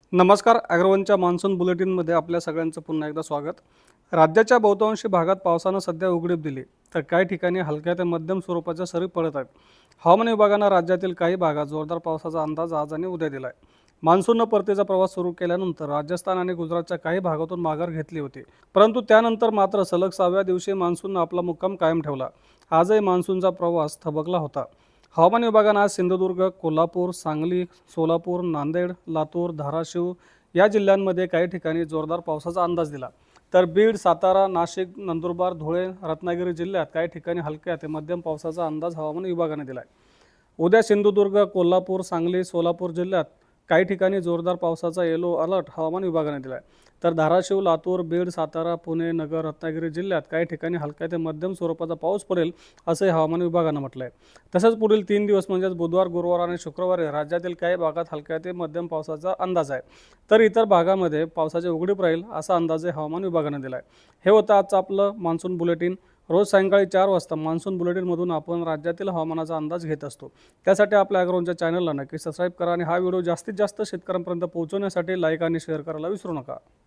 नमस्कार. ॲग्रोवनच्या मान्सून बुलेटिनमध्ये आपल्या सगळ्यांचं पुन्हा एकदा स्वागत. राज्याच्या बहुतांशी भागात पावसानं सध्या उघडीप दिली, तर काही ठिकाणी हलक्या ते मध्यम स्वरूपाच्या सरी पडत आहेत. हवामान विभागानं राज्यातील काही भागात जोरदार पावसाचा अंदाज आज आणि उद्या दिला आहे. मान्सूननं परतीचा प्रवास सुरू केल्यानंतर राजस्थान आणि गुजरातच्या काही भागातून माघार घेतली होती, परंतु त्यानंतर मात्र सलग 6व्या दिवशी मान्सूननं आपला मुक्काम कायम ठेवला. आजही मान्सूनचा प्रवास थबकला होता. हवामान विभागानं आज सिंधुदुर्ग, कोल्हापूर, सांगली, सोलापूर, नांदेड, लातूर, धाराशिव या जिल्ह्यांमध्ये काही ठिकाणी जोरदार पावसाचा अंदाज दिला. तर बीड, सातारा, नाशिक, नंदुरबार, धुळे, रत्नागिरी जिल्ह्यात काही ठिकाणी हलक्या ते मध्यम पावसाचा अंदाज हवामान विभागाने दिला आहे. उद्या सिंधुदुर्ग, कोल्हापूर, सांगली, सोलापूर जिल्ह्यात काही ठिकाणी जोरदार पावसाचा येलो अलर्ट हवामान विभागाने दिला आहे. तर धाराशिव, लातूर, बीड, सातारा, पुणे, नगर, रत्नागिरी जिल्ह्यात काही ठिकाणी हलक्या ते मध्यम स्वरूपाचा पाऊस पडेल असंही हवामान विभागानं म्हटलं आहे. तसंच पुढील 3 दिवस म्हणजेच बुधवार, गुरुवार आणि शुक्रवारी राज्यातील काही भागात हलक्या ते मध्यम पावसाचा अंदाज आहे. तर इतर भागामध्ये पावसाची उघडीप राहील असा अंदाजही हवामान विभागाने दिला आहे. हे होतं आजचं आपलं मान्सून बुलेटिन. रोज सायंकाळी 4 वाजता मान्सून बुलेटिनमधून आपण राज्यातील हवामानाचा अंदाज घेत असतो. त्यासाठी आपल्या ॲग्रोवनच्या चॅनलला नक्की सबस्क्राईब करा आणि हा व्हिडिओ जास्तीत जास्त शेतकऱ्यांपर्यंत पोहोचवण्यासाठी लाईक आणि शेअर करायला विसरू नका.